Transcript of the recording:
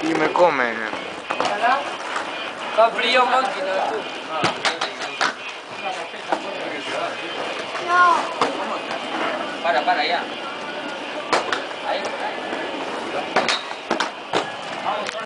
Y me comen. Fa frío, máquina, tú. No. Para ya. Ahí.